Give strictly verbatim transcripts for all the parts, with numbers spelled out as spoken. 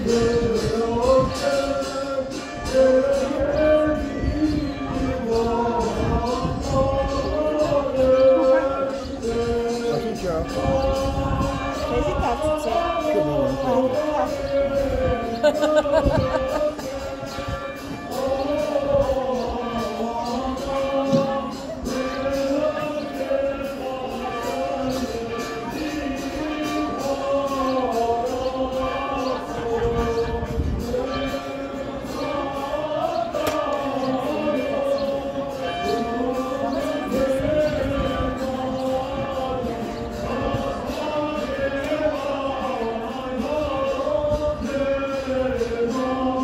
Oh,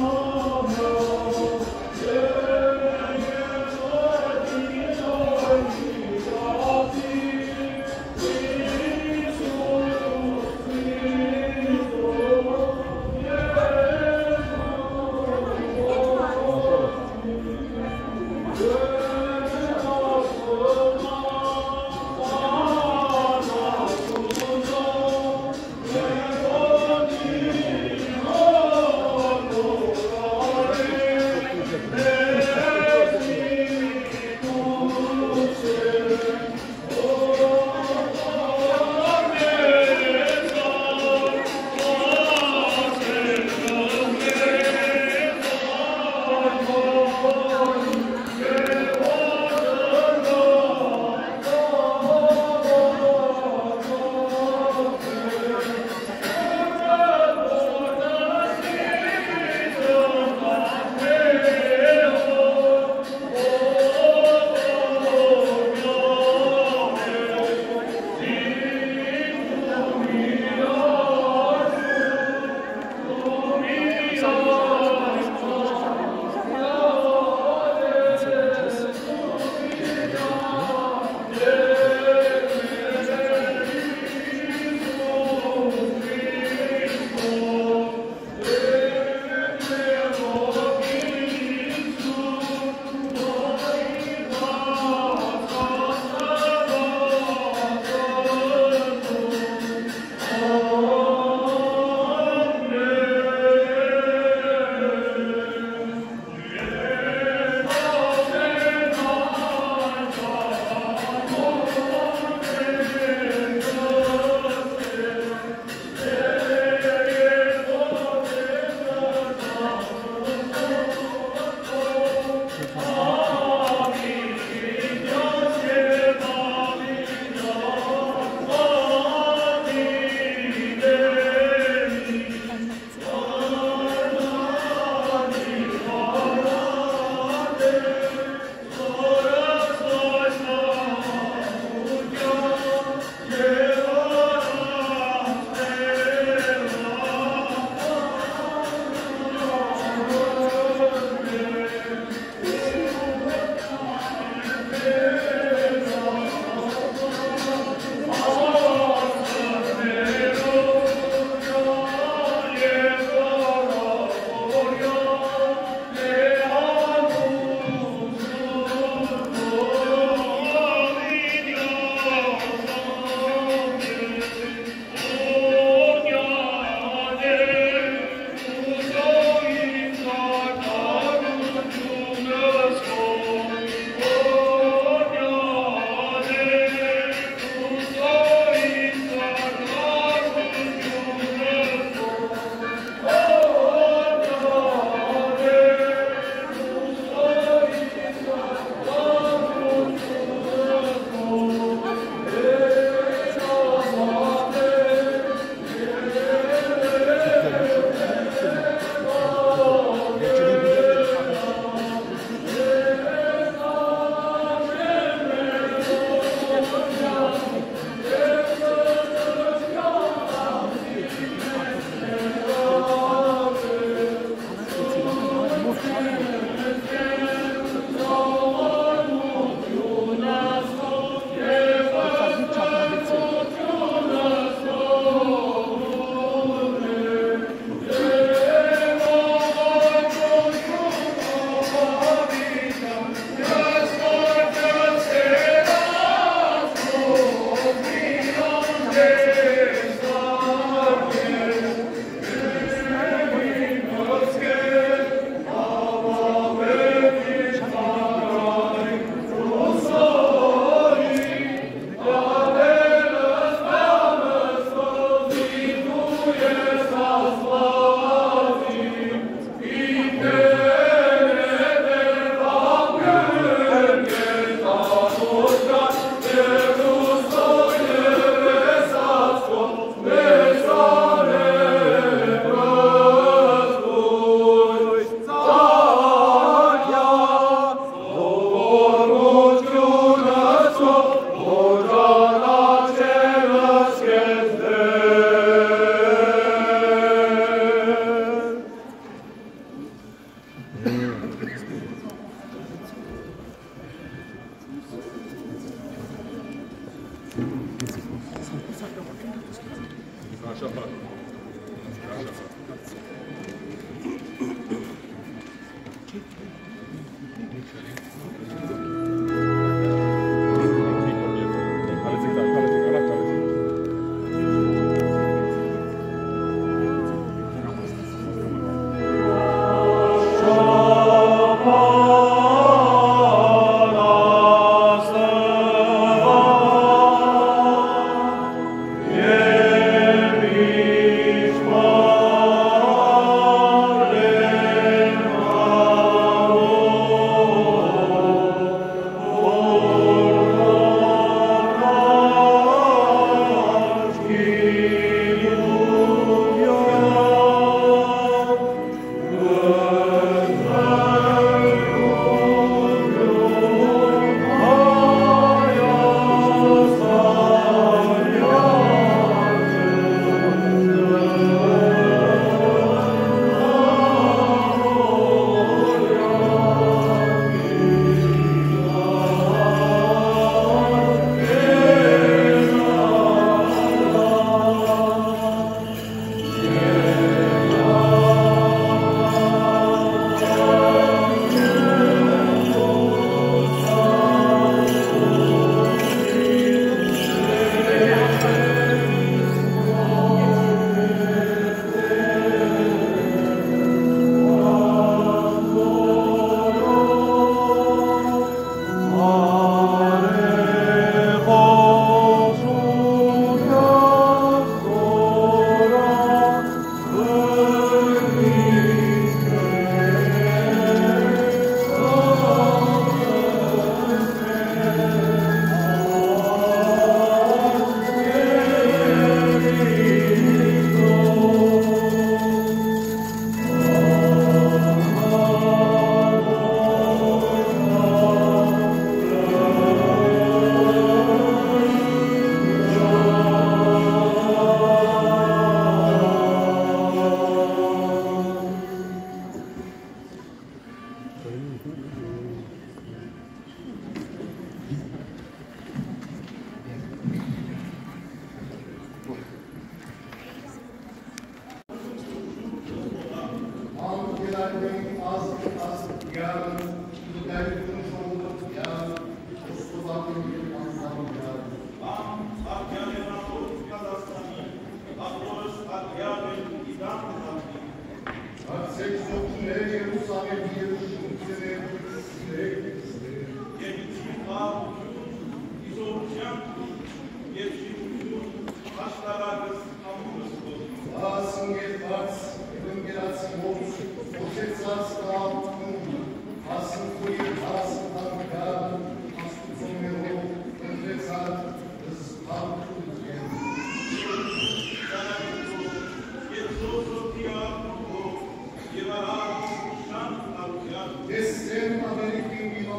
Descend, American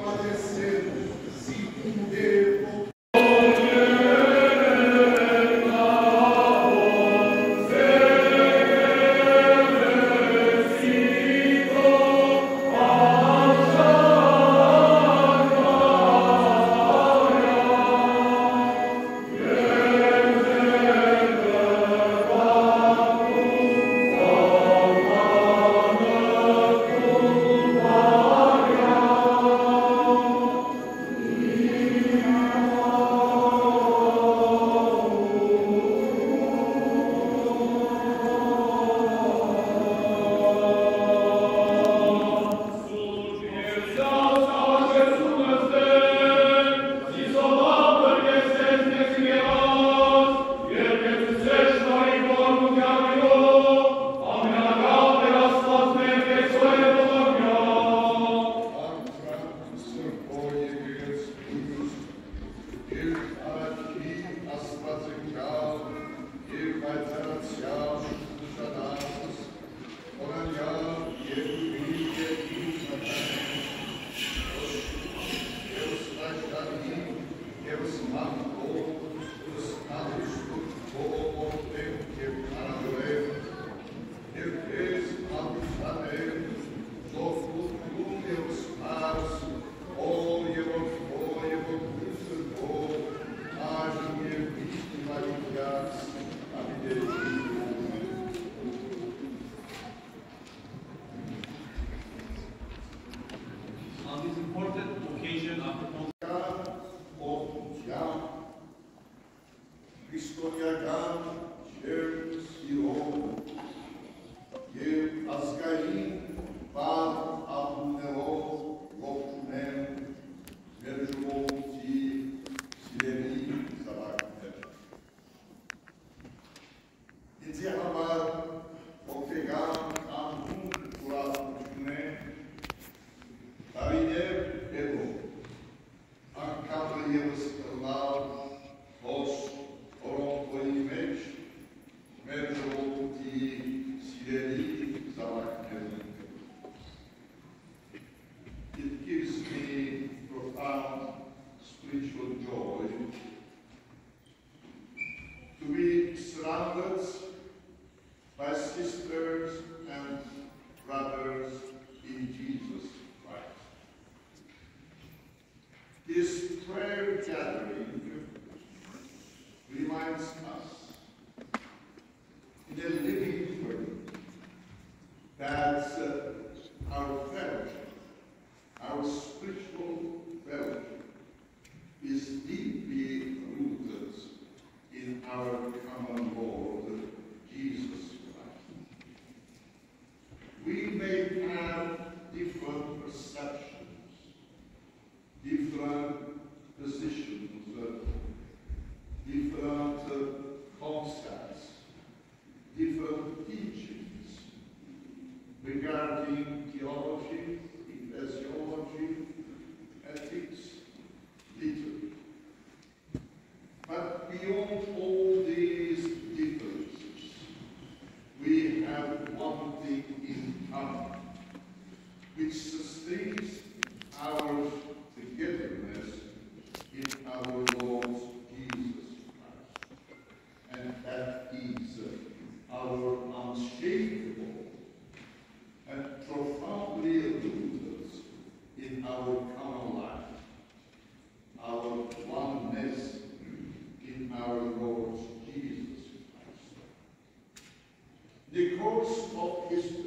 perceptions, different positions, uh, different uh, concepts, different teachings regarding theology, ecclesiology, ethics, liturgy. But beyond all these differences, we have one thing in common, which sustains our togetherness in our Lord Jesus Christ. And that is our unshakable and profoundly rooted in our common life, our oneness in our Lord Jesus Christ. In the course of history,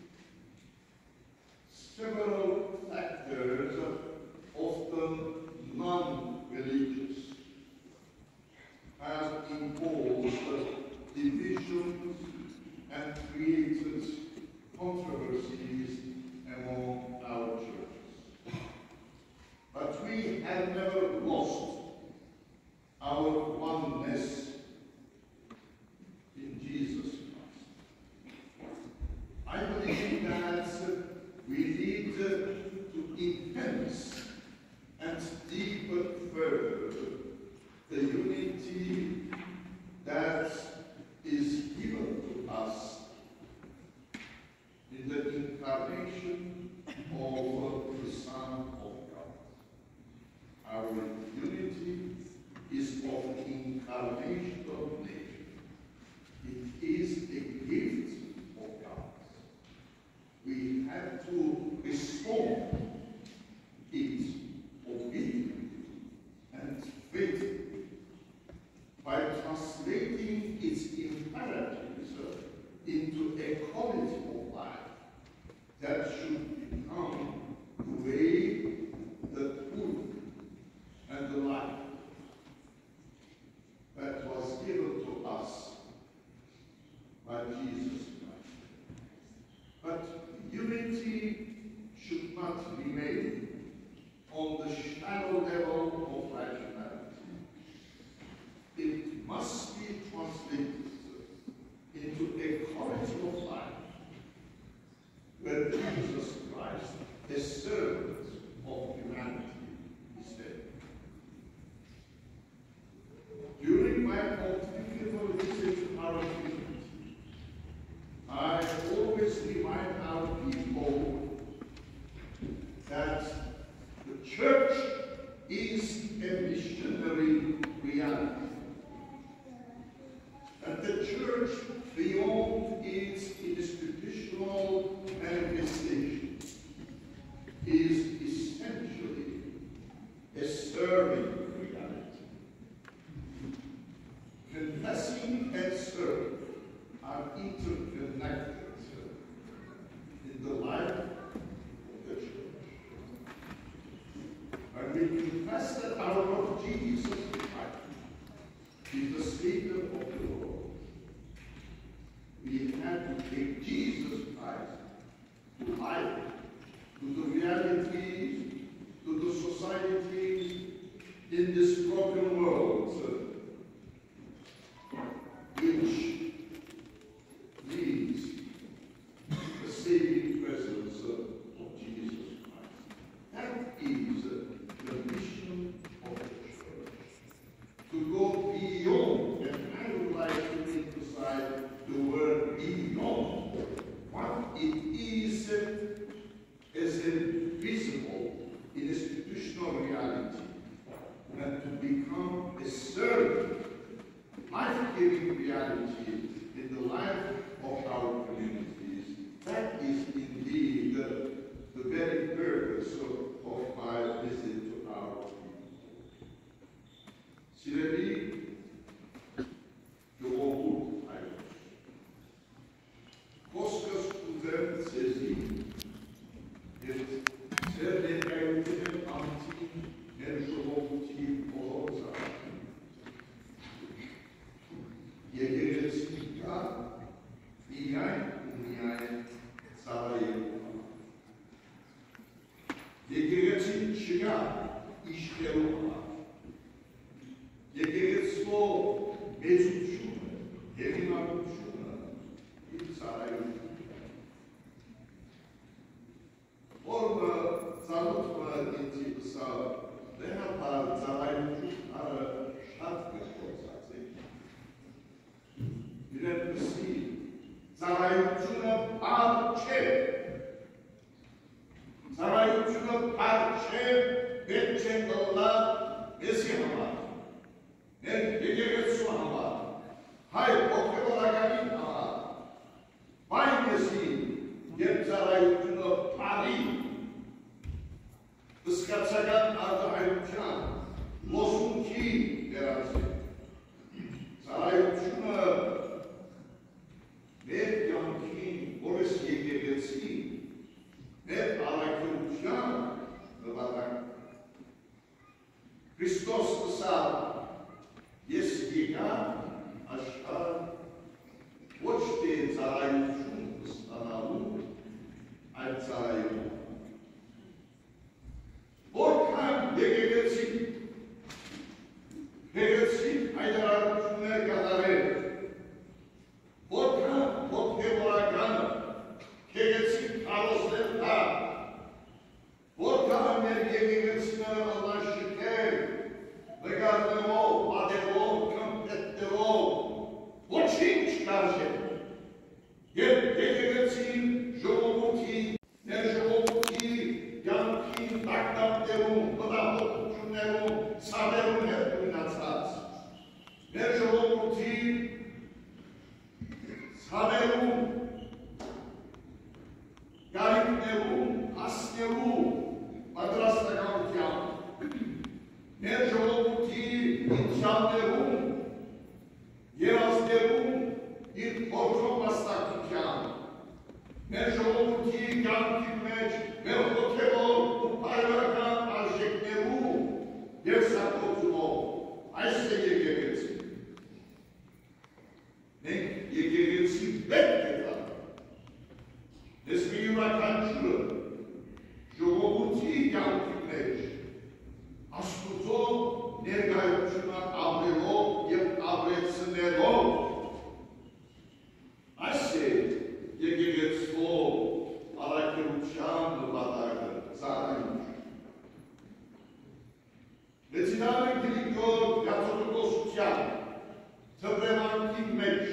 several factors, often non-religious, have imposed divisions and created controversies among our churches. But we have never lost our oneness in Jesus Christ. I believe that we need to enhance and deepen further the unity that is given to us in the incarnation of the Son of God. Our unity is of incarnational nature. It is a gift of God. We have to respond it obediently and faithfully by translating its imperatives into a quality of life that should become the way, the truth, and the life that was given to us by Jesus Christ. But unity should not remain on the shallow level of rationality. It must be translated into a quality of life where Jesus Christ, a servant of humanity, is there. During my pontificial visit to our community, I always remind our people that the church is a missionary reality. That the church, beyond its institutional manifestation, is essentially a serving reality. Confessing and serving are interconnected in the life of the church. When we confess that our Lord Jesus Christ is the Savior of the world, we have to take Jesus Christ to life, to the realities, to the societies in this broken world, which needs the saving presence of Jesus Christ. That is the mission of the church. To go beyond, and I would like to emphasize the word beyond what it is as invisible in institutional reality, and to become a servant, life-giving reality in the life of our communities. That is indeed the, the very purpose of, of my visit to our people. Cilicia, eu Koskas student sezi, jest serdecznie anti mężowości poloza. Jegerecka i jaj umijaje całe jego. եկեղեցին չկա իշխելու եկեղեցվո մեծությունը, հեղինակությունը իր ծառայությունը։ Որը ծանոթը ինձի պսա դենապար ծառայություն արը շատ կշկոցած է։ Իրեն պսի ծառայությունը պար չէ։ Ծառայությունը պար չէ, պետք չէ կլնա մեզի համար, մեր եկեղեցու համար, հայ ոգևորականին համար, բայն մեզի, երբ ծառայությունը պարի, ըսկացական արտահայտության, լոսունքի վերածի, ծառայությունը մեր կյանքին, որս եկեղեցի, մեր առաքելության նպատակ։ Քրիստոս ասավ, ես եկա աշխարհ ոչ թե ծառայություն ստանալու, այլ ծառայելու։ Որքան եկեղեցի, եկեղեցի հայտարարություններ կատարել, որքան ոգևորականը, եկեղեցի քարոզներ կա, որքան մեր եկեղեցիները ըլլաշքեր, նկարներով, պատերով, կմպետներով, ոչինչ կարժե։ Երբ եկեղեցին ժողովրդի, մեր ժողովրդի կյանքին տակտակներում, մտահոգություններում, սարերում հետ ունացած, մեր ժողովրդի սարերում, գարիկներում, հասներում, պատրաստականությամբ, մեր ժողովրդի ինքյաններում, երազներում, իր փորձով աստակության, մեր ժողովրդի կյանքի մեջ, մեր հոգևոր ու բարոյական արժեքներում և սակոծումով, այս է եկեղեցի։ Մենք եկեղեցի պետք է տանք։ Ես մի յուրաքանչյուրը ժողովրդի կյանքի մեջ Աստուծո ներկայությունը ապրելով և ապրեցնելով այս է եկեղեցվո առաքելության նպատակը ծառայություն։ Լեցինարը Կիրիկոր կաթողիկոսության թմրևանքի մեջ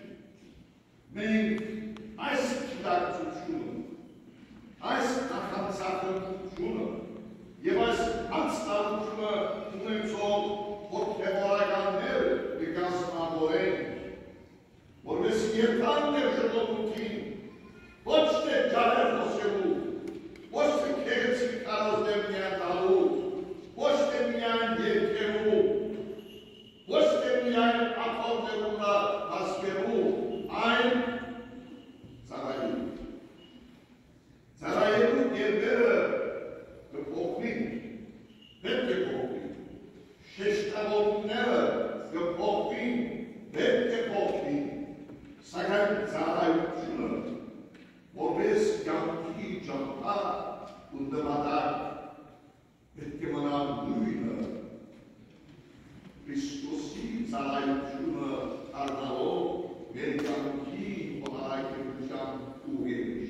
մենք այս գիտակցությունը, այս նախանցախնդությունը և այս անցնալությունը ունեցող հոգևորականներ կկազմավորենք, որովհետև երբան մեր ժողովրդին ոչ թե ջարեր խոսելու, ոչ թե քեղեցիկ քարոզներ միայն տալու, ոչ թե միայն երգելու, ոչ թե միայն ակորդներում հասկելու, այլ ծառայելու։ Ծառայելու կերպերը կփոխվին, պետք է փոխվին, շեշտավորումները կփոխվին, պետք է փոխվին, սակայն ծառայությունը որպես կյանքի ճամփա ու նպատակ պետք է մնա նույնը։ Քրիստոսի ծառայությունը դառնալով մեր կյանքի առաքելության ուղերձ։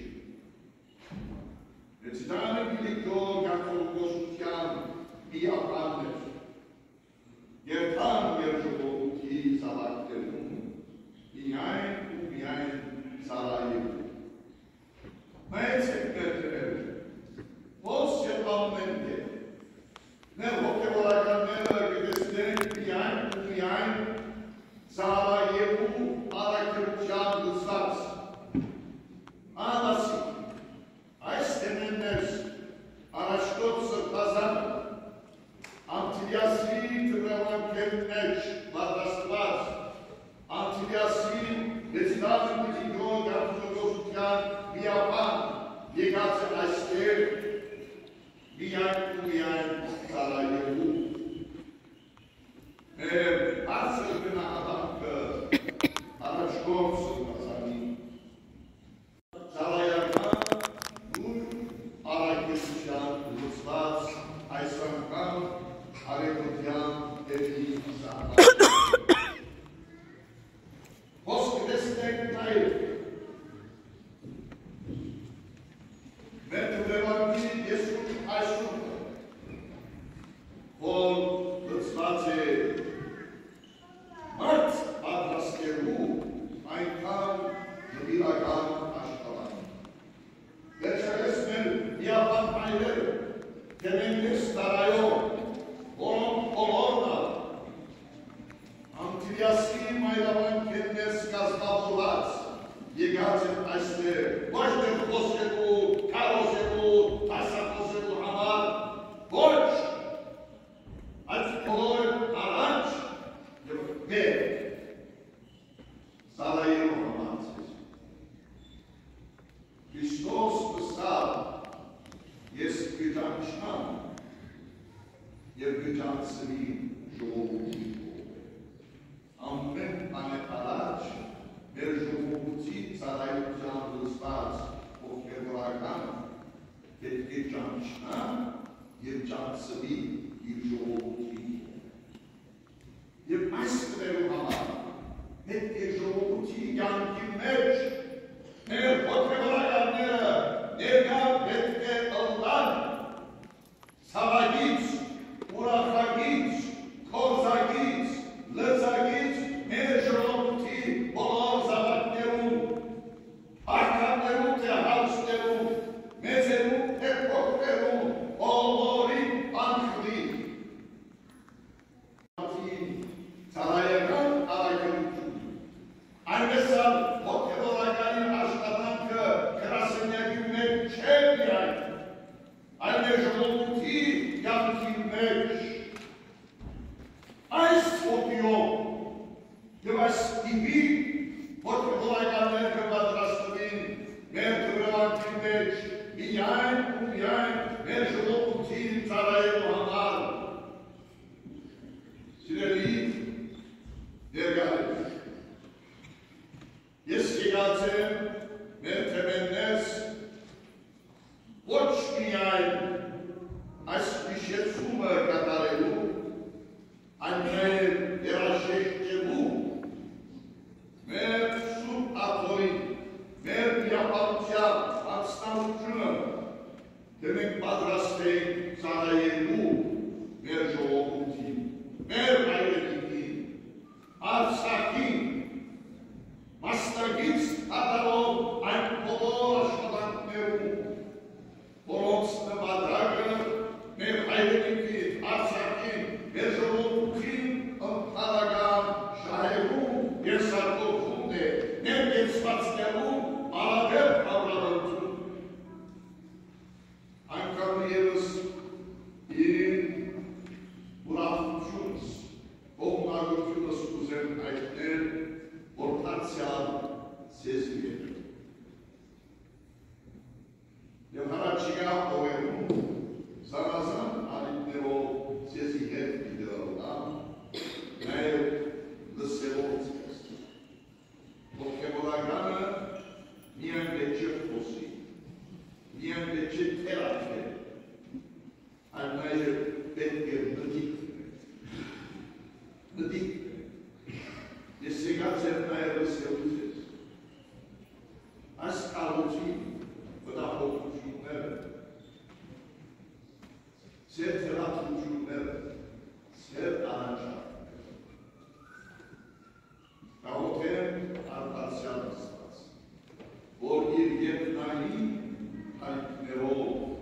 Լեցինարը Կիրիկոր կաթողիկոսության մի ապրանք էր։ Երբան մեր ժողովրդի զավակներում միայն ու միայն ծառայելու։ Մեծ եք մեր դրել, ոնց և ամեն է, մեր հոգևորականները կտեսնենք միայն ու միայն ծառայելու առաքելության լուսած։ Անասիկ, այս թեմաներս առաջնոտ սրբազանը, sarayları, temelli sarayo, oron olorna, Antiliaski mailavan kennes kazmabulat, Yegazet aiste, Boşter Kosebu, Karosebu, Tasa Kosebu Hamar, Boş, Aç Kolor, Aranç, ve Sarayı Muhammed. Hristos Hristos, jest wyciążna, jest wyciążny żołnierz. Amen, Pane Palacz, per żołnierz Sarayı Hristos, okiewagan, jest wyciążna, jest wyciążny i żołnierz. Jest majstrem Hamar, jest żołnierz, Janki Mecz, ne okiewagan, Nega betke Allah, Savagic, Urafagic, Kozagic, Lezagic, Merjolomti, Bolor Zavatneru, Arkaneru, Tehalsteru, Mezeru, Epokteru, Olori, Ankli. Sarayakan Arakan, Angesal, Okevolagan, Ashtatanka, Krasenya Gümmek, Çevriyen, Anne Joloti, Yankin Meç, Ais Otiyo, Yavaş gibi, Okevolagan Merke Badrastadin, Merke Yankin Meç, Biyan, Ubiyan, Mer Joloti, Sarayı Muhammad. Süreli, dergâh. Jestigacem, mertemennes, Vočnijaj, aspiše sume katarelu, Andrej Erašeštelu, mer sub atori, mer yapalca atstavucunu, demek padrastey sarayelu, mer jolokuti, mer hayretiki, arsakin, Mastagis Adalo, ein Polor Schwadantneru, Polonsne Badraga, Mer Heideniki, Arsakin, Merjolokin, und Halagan, Shaheru, Yersarko Funde, Mer Spatzneru, Alaver Avradantu. Ankarnierus in Burafuchus, Omnagutunus Kuzen Eitner, Portanțial sezgâie. Eu haraciga overu, zarazan alitnero sezgâie videodan, naev lăsevoțesc. Okevolagană, nian de ce fosi, nian de ce terate, al naev petke nădicne. Nădicne. Jestigacem naev se uzes. As caluci, văda hocuci neve. Ser teratuci neve. Ser arancea. Caotem ar parțial stați. Ori ir nai, halit nero,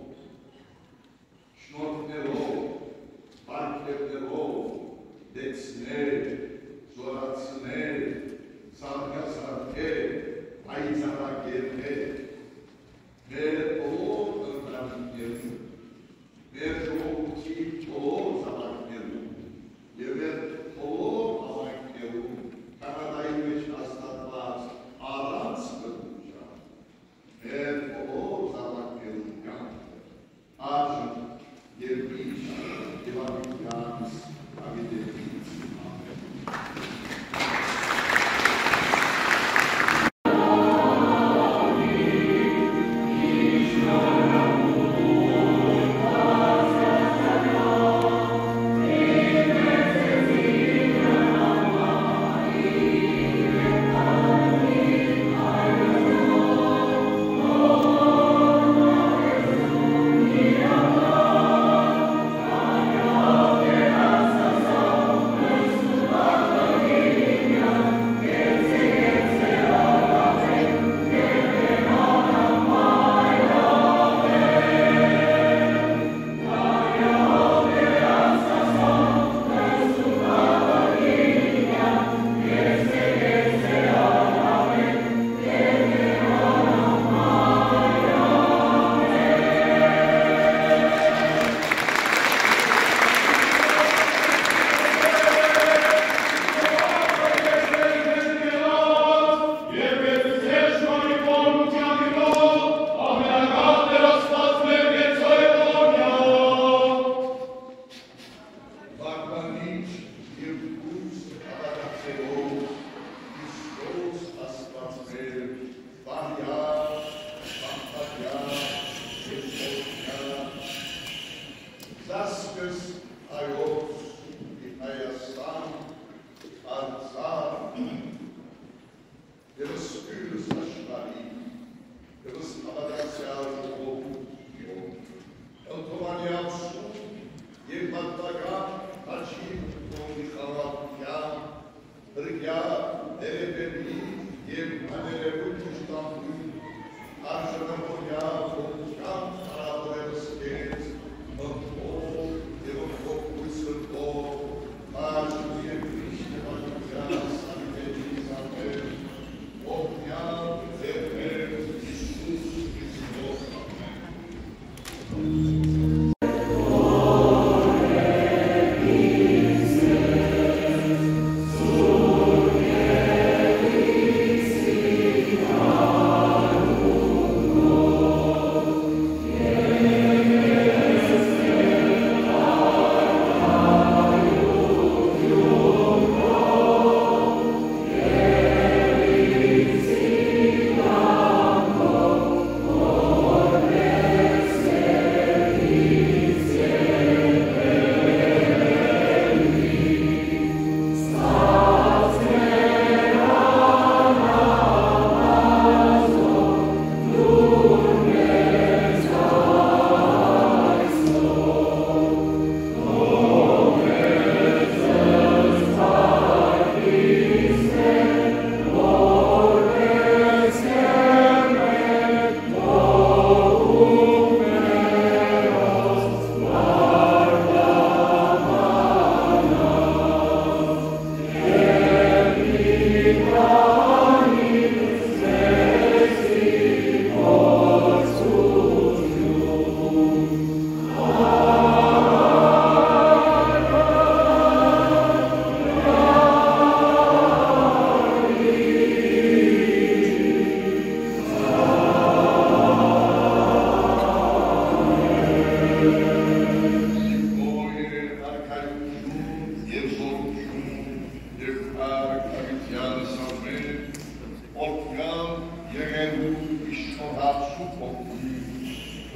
șnot nero, parker nero, dețne, Zorațne, Sarga Sarge, Aizara Gerte, Mer Olor Întramiteru, Mer Joguti Olor Zavakneru, Yever Olor Avakneru, Karadaimeș Astatlas, Aranț Căducea, Mer Olor Zavakneru, Ajun, Yerbișa, Evavitians, Avideviți,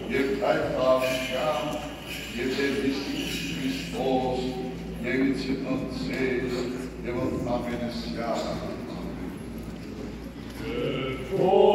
եւ հայտարարությամբ եւ Տեր Քրիստոս Եվիցի Անցել եւ ամենեսյան Oh